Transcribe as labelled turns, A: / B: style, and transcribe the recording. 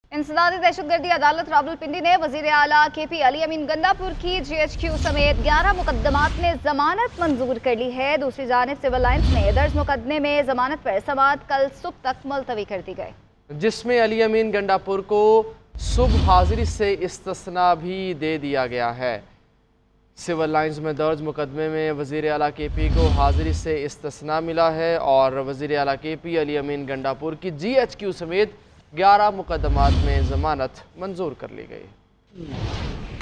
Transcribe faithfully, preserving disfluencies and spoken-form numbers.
A: इंसदादी दहशतगर्दी अदालत रावलपिंडी ने वजीर आला के पी अली अमीन गंडापुर की जी एच क्यू समेत ग्यारह मुकदमात में जमानत मंजूर कर ली है। दूसरी जानिब सिविल लाइन्स में दर्ज मुकदमे में जमानत पर समाअत कल सुबह तक मुलतवी कर दी गई, जिसमें
B: अली अमीन गंडापुर को सुबह हाजिरी से इस्तिस्ना भी दे दिया गया है। सिविल लाइन्स में दर्ज मुकदमे में वजीर आला के पी को हाजिरी से इस्तिस्ना मिला है और वजीर आला के पी अली अमीन गंडापुर की जी एच क्यू समेत ग्यारह मुकदमात में जमानत मंजूर कर ली गई।